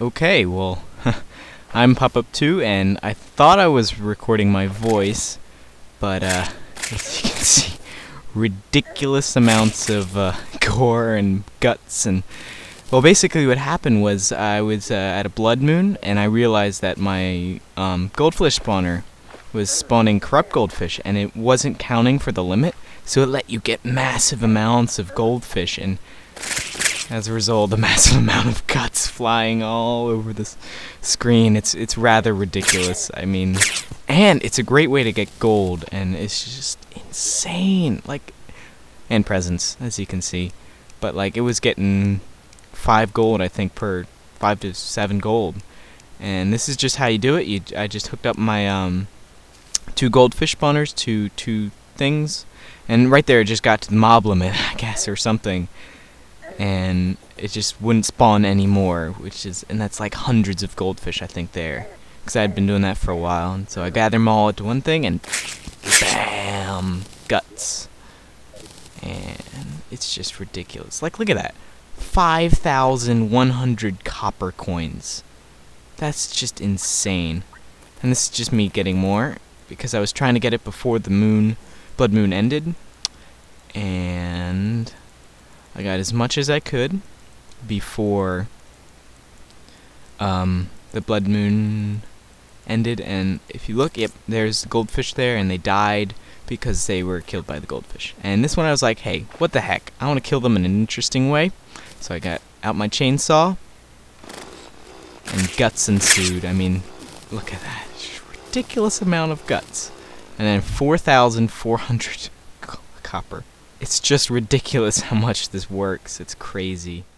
Okay, well, I'm Pop-Up2, and I thought I was recording my voice, but as you can see, ridiculous amounts of gore and guts, and well, basically what happened was I was at a blood moon, and I realized that my goldfish spawner was spawning corrupt goldfish, and it wasn't counting for the limit, so it let you get massive amounts of goldfish, and as a result, a massive amount of guts flying all over the screen. It's rather ridiculous. I mean, and it's a great way to get gold, and it's just insane. Like, and presents, as you can see. But like, it was getting 5 gold, I think, per 5 to 7 gold. And this is just how you do it. I just hooked up my 2 goldfish spawners to 2 things, and right there it just got to the mob limit, I guess, or something. And it just wouldn't spawn anymore, and that's like hundreds of goldfish, I think, there, because I had been doing that for a while. And so I gathered them all into one thing, and bam, guts. And it's just ridiculous. Like, look at that, 5,100 copper coins. That's just insane. And this is just me getting more, because I was trying to get it before the blood moon ended, and I got as much as I could before the blood moon ended. And if you look, yep, there's goldfish there, and they died because they were killed by the goldfish. And this one I was like, hey, what the heck, I want to kill them in an interesting way. So I got out my chainsaw, and guts ensued. I mean, look at that, ridiculous amount of guts. And then 4,400 copper. It's just ridiculous how much this works. It's crazy.